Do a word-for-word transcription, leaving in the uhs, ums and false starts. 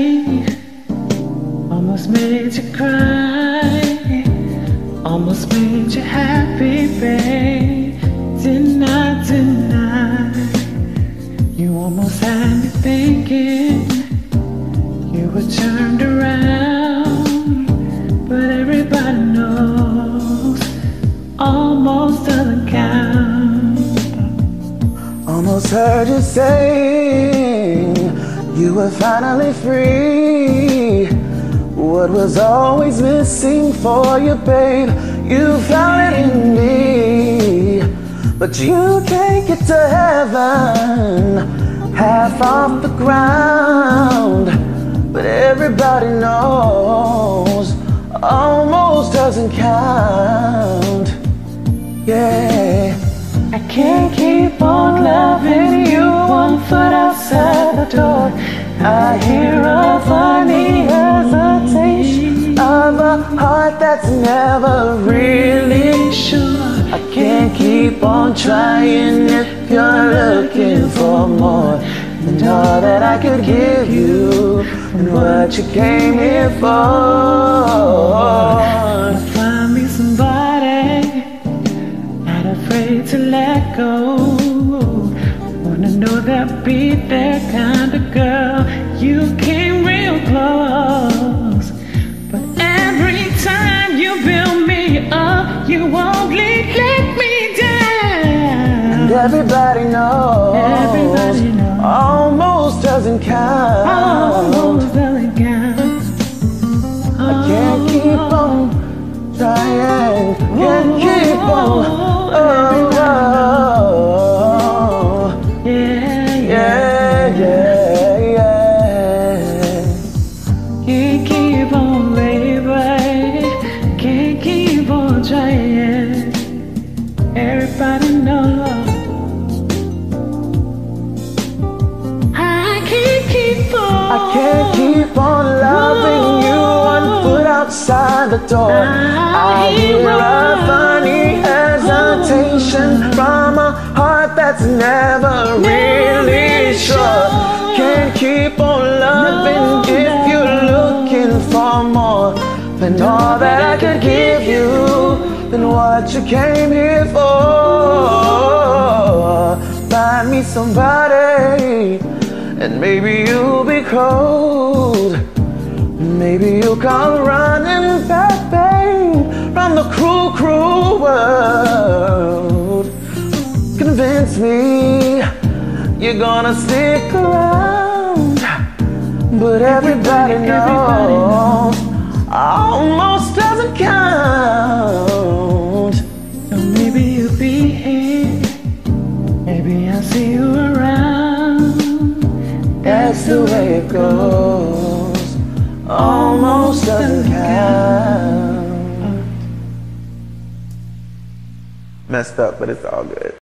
almost made you cry, almost made you happy, babe. Deny, deny. You almost had me thinking you were turned around, but everybody knows almost doesn't count. Almost heard you saying you were finally free. What was always missing for you, babe, you found it in me. But you can't get to heaven half off the ground. But everybody knows almost doesn't count. Yeah, I can't keep on loving you one foot outside the door. I hear a funny hesitation of a heart that's never really sure. I can't keep on trying if you're looking for more than all that I could give you and what you came here for. Find me somebody not afraid to let go. Wanna know that be that kind of girl. You came real close, but every time you build me up, you won't let me down. And everybody knows, everybody knows almost doesn't count. Almost doesn't count. I can't keep on trying, can't keep on. Oh, oh, yeah, yeah, yeah, yeah. Can't keep on, baby. Can't keep on trying. Everybody knows I can't keep on. I can't keep on loving you one foot outside the door. I hear a funny hesitation from a heart that's never really sure. Can't keep on loving if you're looking for more than all that I could give you, than what you came here for. Find me somebody, and maybe you'll be cold. Maybe you'll come running back, babe, from the cruel, cruel world. Convince me you're gonna stick around, but everybody knows almost doesn't count. So maybe you'll be here, maybe I'll see you around. That's the way it goes, almost doesn't count. Messed up, but it's all good.